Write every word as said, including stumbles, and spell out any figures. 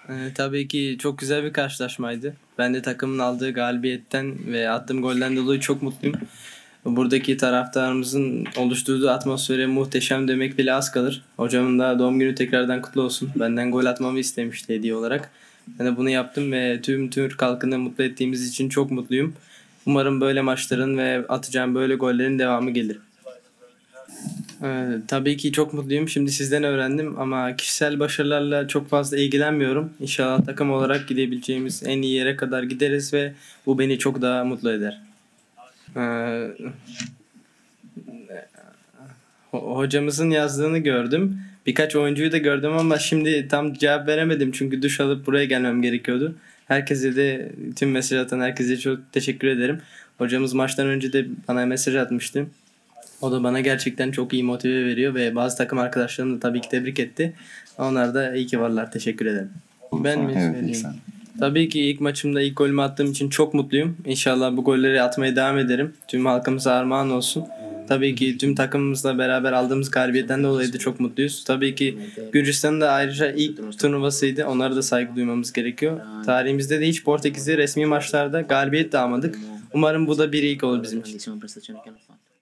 Eee, tabii ki çok güzel bir karşılaşmaydı. Ben de takımın aldığı galibiyetten ve attığım golden dolayı çok mutluyum. Buradaki taraftarımızın oluşturduğu atmosfere muhteşem demek bile az kalır. Hocamın da doğum günü tekrardan kutlu olsun. Benden gol atmamı istemişti hediye olarak. Ben de bunu yaptım ve tüm Türk halkını mutlu ettiğimiz için çok mutluyum. Umarım böyle maçların ve atacağım böyle gollerin devamı gelir. Ee, tabii ki çok mutluyum. Şimdi sizden öğrendim ama kişisel başarılarla çok fazla ilgilenmiyorum. İnşallah takım olarak gidebileceğimiz en iyi yere kadar gideriz ve bu beni çok daha mutlu eder. Ee, ho- Hocamızın yazdığını gördüm. Birkaç oyuncuyu da gördüm ama şimdi tam cevap veremedim çünkü duş alıp buraya gelmem gerekiyordu. Herkese de tüm mesaj atan herkese çok teşekkür ederim. Hocamız maçtan önce de bana mesaj atmıştı. O da bana gerçekten çok iyi motive veriyor ve bazı takım arkadaşlarım da tabii ki tebrik etti. Onlar da iyi ki varlar. Teşekkür ederim. Ben mi Evet, ilk söyleyeyim? sen. Tabii ki ilk maçımda ilk golümü attığım için çok mutluyum. İnşallah bu golleri atmaya devam ederim. Tüm halkımıza armağan olsun. Tabii ki tüm takımımızla beraber aldığımız galibiyetten dolayı da çok mutluyuz. Tabii ki Gürcistan'ın da ayrıca ilk turnuvasıydı. Onlara da saygı duymamız gerekiyor. Tarihimizde de hiç Portekiz'de resmi maçlarda galibiyet de almadık. Umarım bu da bir ilk olur bizim için.